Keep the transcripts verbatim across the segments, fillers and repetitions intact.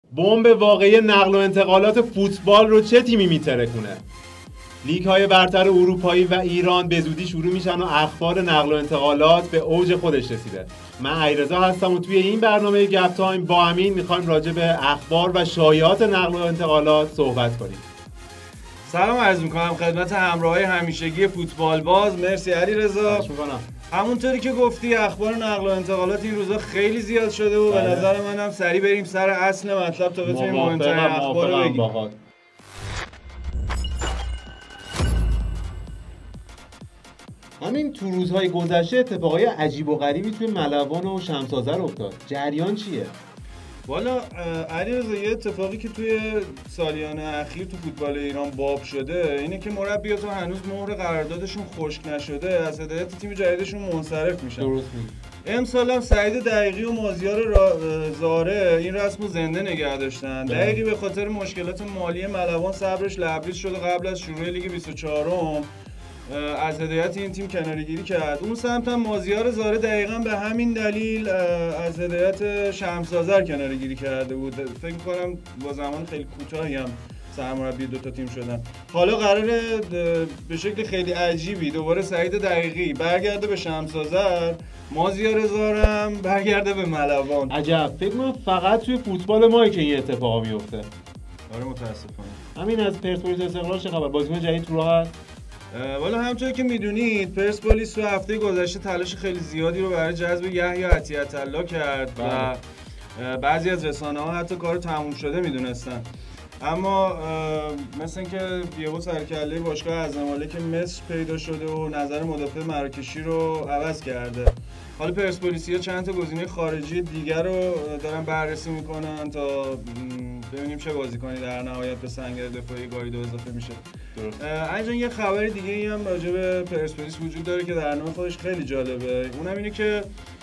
بمب واقعی نقل و انتقالات فوتبال رو چه تیمی میترکونه؟ لیگ های برتر اروپایی و ایران به زودی شروع میشن و اخبار نقل و انتقالات به اوج خودش رسیده. من علیرضا هستم و توی این برنامه گپ تایم با امین میخوایم راجع به اخبار و شایعات نقل و انتقالات صحبت کنیم. سلام عرض میکنم خدمت همراهای همیشگی فوتبال باز. مرسی علیرضا. همونطوری که گفتی اخبار نقل و انتقالات این روزا خیلی زیاد شده و به نظر منم سریع بریم سر اصل مطلب تا بتونیم مهمترین اخبار رو بگیم. همین تو روزهای گذشته اتفاقای عجیب و غریبی توی ملوان و شمس‌آذر افتاد. جریان چیه؟ والا علیرضا یه اتفاقی که توی سالیان اخیر تو فوتبال ایران باب شده اینه که مربی‌ها هنوز مهر قراردادشون خشک نشده از هدایت تیم جدیدشون منصرف میشن. درست میگی. امسال هم سعید دقیقی و مازیار زاره این رسمو زنده نگه داشتن. دقیقی به خاطر مشکلات مالی ملوان صبرش لبریز شد و قبل از شروع لیگ بیست و چهارم از هدایت این تیم کناره‌گیری کرد. اون سمت هم مازیار زاره دقیقاً به همین دلیل از هدایت شمس‌آذر کناره‌گیری کرده بود. فکر می‌کنم با زمان خیلی کوتاهی هم سرمربی دو تا تیم شدن. حالا قراره به شکل خیلی عجیبی دوباره سعید دقیقی برگرده به شمس‌آذر، مازیار زاره هم برگرده به ملوان. عجب. فکر کنم فقط توی فوتبال ما که این اتفاقا میفته. آره متاسفانه. همین از پرسپولیس استقلال چه خبر؟ بازیکن جدید تو راه هست؟ والا همونطور که میدونید پرسپولیس تو هفته گذشته تلاش خیلی زیادی رو برای جذب یحیی عطیت الله کرد و بعضی از رسانه‌ها حتی کار تموم شده میدونستن، اما مثل اینکه یهو سرکله باشگاه اعظم‌مالک مصر پیدا شده و نظر مدافع مراکشی رو عوض کرده. حالا پرسپولیسی‌ها چند تا گزینه خارجی دیگر رو دارن بررسی میکنن تا ببینیم چه بازیکنی در نهایت به سنگ دفاعی گایدو اضافه میشه. درست. اینجا یه خبر دیگه ای هم راجع به پرسپولیس وجود داره که در نوع خودش خیلی جالبه. اونم اینه که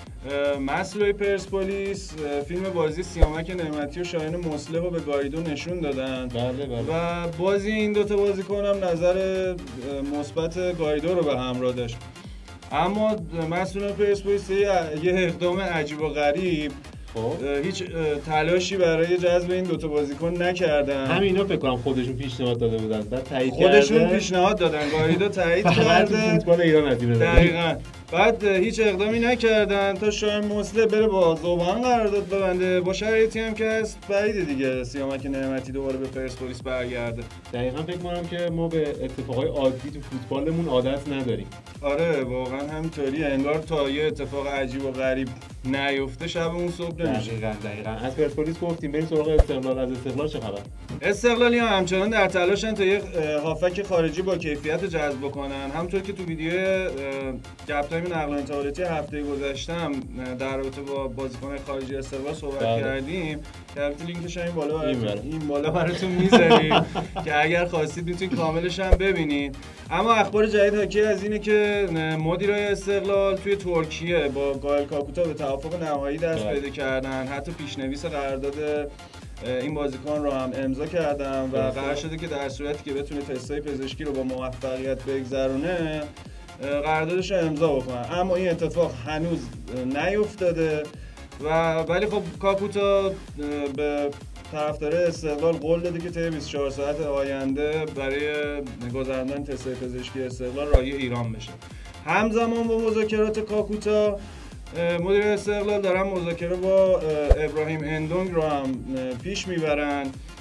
مسئولای پرسپولیس فیلم بازی سیامک نعمتی و شاهین مصلح رو به گایدو نشون دادن. بله بله. و بازی این دوتا بازیکن هم نظر مثبت گایدو رو به همراه داشت. اما مسئولان پرسپولیس یه اقدام عجیب و غریب هیچ تلاشی برای جذب این دوتا بازیکن نکردن. همینا فکر کنم خودشون پیشنهاد داده بودن بعد تایید خودشون کرده. پیشنهاد دادن گایدو تایید کرده. فوتبال ایران از اینه دقیقاً. بعد هیچ اقدامی نکردن تا شاهین مصلح بره با زوبان قرارداد ببنده. با شرایطی هم که هست بعیده دیگه سیامک نعمتی دوباره به پرسپولیس برگرده. دقیقاً فکر کنم که ما به اتفاقای عادی تو فوتبالمون عادت نداریم. آره واقعا همینطوریه. انگار تا یه اتفاق عجیب و غریب نیفته شب اون صبح نمیشه. دقیقاً دقیقاً. از پرسپولیس گفتیم بریم سراغ استقلال. از استقلال چه خبر؟ استقلالی هم همچنان در تلاشن تا یه هافک خارجی با کیفیت جذب بکنن. همونطور که تو ویدیو گپ تایم نقل و انتقالاتی هفته گذشتم در رابطه با بازیکن خارجی استقلال صحبت بله. کردیم که البته لینکش این بالا براتون این بالا براتون میذاریم که اگر خواستید میتونید کاملش هم ببینید. اما اخبار جدید حاکی از اینه که مدیرای استقلال توی ترکیه با گایل کاکوتا به توافق نهایی دست پیدا کردن. حتی پیشنویس قرارداد این بازیکن رو هم امضا کردن و قرار شده که در صورتی که بتونه تستای پزشکی رو با موفقیت بگذرونه قراردادش رو امضا بکنن. اما این اتفاق هنوز نیفتاده و ولی خب کاکوتا به طرفدار استقلال قول داده که طی بیست و چهار ساعت آینده برای گذراندن تستای پزشکی استقلال راهی ایران بشه. همزمان با مذاکرات کاکوتا مدیر استقلال دارن مذاکره با ابراهیم اندونگ رو هم پیش میبرن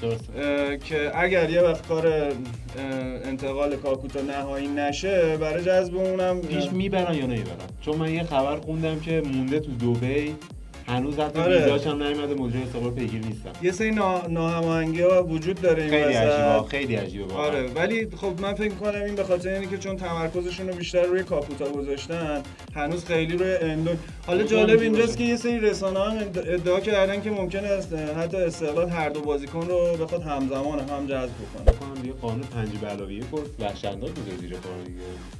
که اگر یه وقت کار انتقال کاکوتا نهایی نشه برای جذب اونم پیش میبرن یا نمیبرن. چون من یه خبر خوندم که مونده تو دبی، هنوز حتی آره. ویزاش هم نیومده، مدیر استقلال پیگیر نیستن. یه سری نا... ناهماهنگی‌ها وجود داره این خیلی عجیبه خیلی عجیبه واقعا. آره ولی خب من فکر می‌کنم این به خاطر اینه که چون تمرکزشون رو بیشتر روی کاکوتا گذاشتن هنوز خیلی روی اندون. حالا جالب اینجاست که یه سری رسانه‌ها هم ادعا کردن که ممکنه است حتی استقلال هر دو بازیکن رو بخواد همزمان هم جذب کنه. فکر کنم دیگه قانون پنج به علاوه یک وحشتناک میذاره زیر کار دیگه.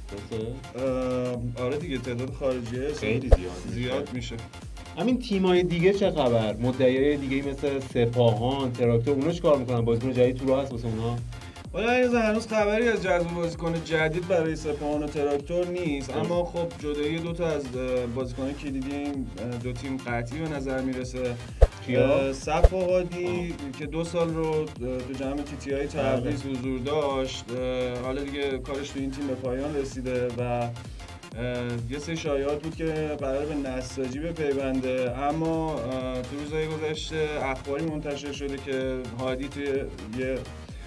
درسته؟ آره دیگه تعداد خارجیه خیلی زیاد زیاد میشه. همین تیمای دیگه چه خبر؟ مدعیای دیگه مثل سپاهان، تراکتور، اونا چیکار میکنن؟ بازیکن جدید تو راه هست واسه اونها؟ والا هنوز خبری از جذب بازیکن جدید برای سپاهان و تراکتور نیست، اما خب جدایی دو تا از بازیکن‌های کلیدی این دو تیم قطعی به نظر میرسه. صفا هادی که دو سال رو تو جمع تی تی آی تبریز حضور داشت، حالا دیگه کارش تو این تیم به پایان رسیده و یه سری شایعات بود که قرار به نساجی بپیونده، اما تو روزهای گذشته اخباری منتشر شده که هادی توی یه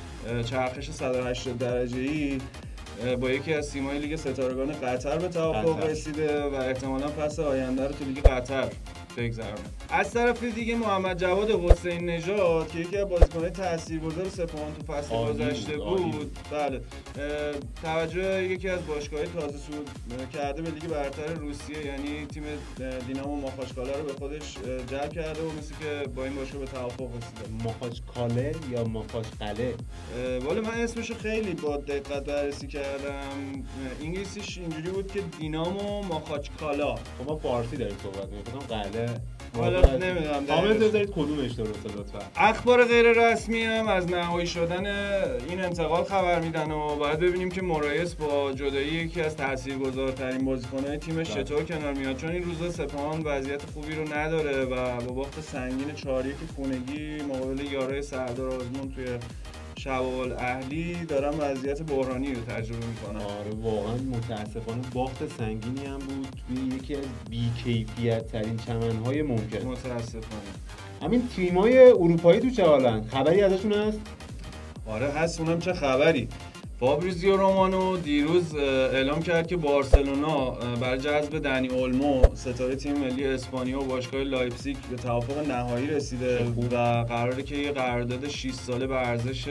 چرخش صد و هشتاد درجه‌ای با یکی از تیم‌های لیگ ستارگان قطر به توافق رسیده و احتمالاً فصل آینده رو تو لیگ قطر بگذرونه. از طرف دیگه محمد جواد حسین نژاد که یکی از بازیکن‌های تاثیرگذار سپاهان تو فصل گذشته بود, بود. بله توجه یکی از باشگاه‌های تازه صعود کرده به لیگ برتر روسیه، یعنی تیم دینامو ماخاچکالا رو به خودش جلب کرده و مثل که با این باشگاه به توافق رسیده. ماخاچکاله یا ماخاچقله؟ والا من اسمشو خیلی با دقت بررسی کردم، انگلیسیش اینجوری بود که دینامو ماخاچکالا. خب ما فارسی داریم صحبت می‌کنیم، قله حالا نمیدونم کامنت بذارید کدومش درسته لطفا. اخبار غیر رسمی هم از نهایی شدن این انتقال خبر میدن و باید ببینیم که مورایس با جدایی یکی از تاثیرگذارترین بازیکن‌های تیمش چطور کنار میاد، چون این روزا سپاهان وضعیت خوبی رو نداره و با باخت سنگین چهار یک خونگی مقابل یارای سردار آزمون توی شباب الاهلی دارن وضعیت بحرانی رو تجربه میکنن. آره واقعا متاسفانه باخت سنگینی هم بود توی یکی از بی‌کیفیت ترین چمن‌های ممکن. متاسفانه. همین تیم‌های اروپایی تو چه حالن؟ خبری ازشون هست؟ آره هست، اونم چه خبری. فابریزیو رومانو دیروز اعلام کرد که بارسلونا برای جذب دنی اولمو ستاره تیم ملی اسپانیا و باشگاه لایپزیگ به توافق نهایی رسیده و قراره که یه قرارداد شش ساله به ارزش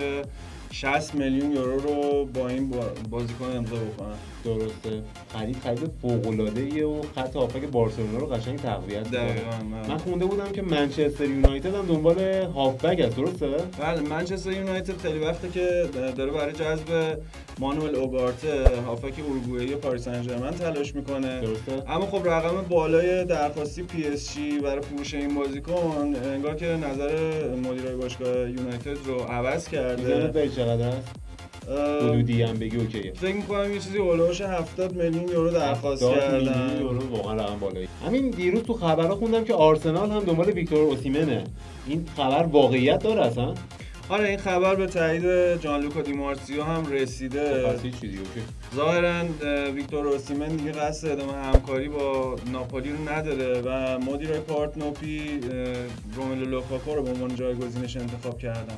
شصت میلیون یورو رو با این بازیکن امضا بکنن. درسته. خرید خرید فوق‌العاده‌ایه و خط هافبک بارسلونا رو قشنگ تقویت کرده. من خونده بودم که منچستر یونایتد هم دنبال هافبک است، درسته؟ بله، منچستر یونایتد خیلی وقته که داره برای جذب مانوئل اوگارته هافبک اروگوئه‌ای پاریس سن ژرمن تلاش میکنه. درسته. اما خب رقم بالای درخواستی پی اس جی برای فروش این بازیکن انگار که نظر مدیرای باشگاه یونایتد رو عوض کرده. چقدر است؟ حدودی هم بگی اوکیه. فکر می‌کنم یه چیزی اولش هفتاد میلیون یورو درخواست کردن. هفتاد میلیون یورو واقعا رقم بالایی. همین دیروز تو خبرها خوندم که آرسنال هم دنبال ویکتور اوسیمنه. این خبر واقعیت داره اصلا؟ آره این خبر به تایید جانلوکا دی مارسیو هم رسیده. پس هیچ چیزی اوکی. ظاهرا ویکتور اوسیمن دیگه قصد ادامه همکاری با ناپولی رو نداره و مدیر پارتنوپی روملو لوکاکو رو به عنوان جایگزینش انتخاب کردن.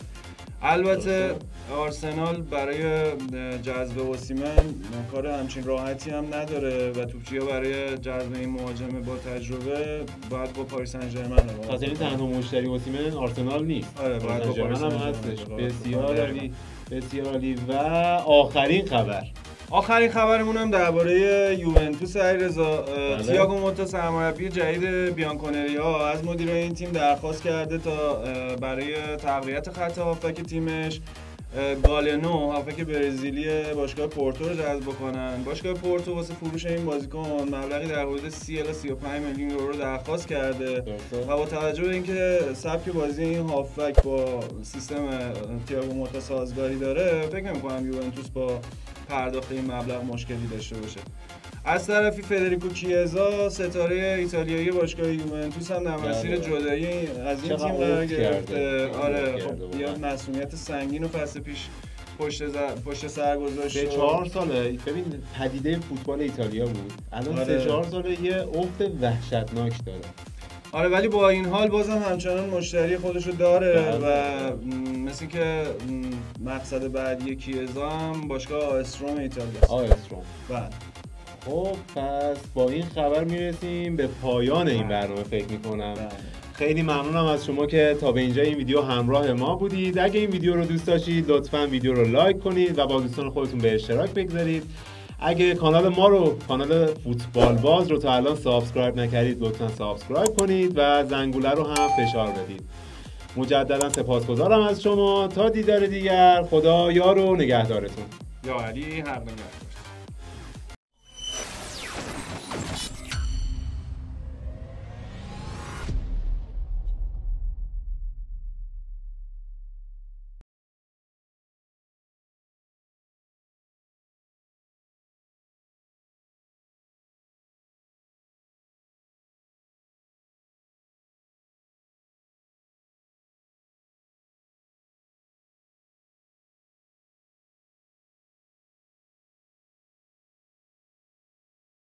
البته آرسنال برای جذب اوسیمن کار همچین راحتی هم نداره و توپچی‌ها برای جذب این مهاجم با تجربه باید با پاریس سن ژرمن رو. پس یعنی تنها مشتری اوسیمن آرسنال نیست. آره باید با پاریس سن ژرمن هم هستش. بسیار عالی. بسیار عالی. و آخرین خبر آخرین خبرمون هم درباره یوونتوس علیرضا. تییاگو موتا سرمربی جدید بیانکونریا از مدیر این تیم درخواست کرده تا برای تقویت خط هافبک تیمش گالنو هافبک برزیلی باشگاه پورتو رو جذب کنن. باشگاه پورتو واسه فروش این بازیکن مبلغی در حدود سی الی سی و پنج میلیون یورو درخواست کرده و با توجه به اینکه سبک بازی این هافبک با سیستم تییاگو موتا سازگاری داره، فکر نمی‌کنم یوونتوس با پرداخت این مبلغ مشکلی داشته باشه. از طرفی فدریکو کیزا ستاره ایتالیایی باشگاه یوونتوس هم در مسیر جدایی از این تیم قرار گرفته. آره خب یه مسئولیت سنگین و فصل پیش پشت زر... پشت سر گذاشت. سه چهار ساله ببین پدیده فوتبال ایتالیا بود. الان آره. سه چهار ساله یه افت وحشتناک داره. آره ولی با این حال بازم همچنان مشتری خودشو داره و مثل که مقصد بعدی کیزا هم باشگاه آستروم ایتالیا است. آستروم. بله. خب پس با این خبر میرسیم به پایان این برنامه فکر میکنم. خیلی ممنونم از شما که تا به اینجا این ویدیو همراه ما بودید. اگه این ویدیو رو دوست داشتید لطفاً ویدیو رو لایک کنید و با دوستان خودتون به اشتراک بگذارید. اگه کانال ما رو کانال فوتبال باز رو تا الان سابسکرایب نکردید لطفاً سابسکرایب کنید و زنگوله رو هم فشار بدید. مجددا سپاسگزارم از شما. تا دیدار دیگر، خدا یار و نگهدارتون. یا علی حق نگهدار.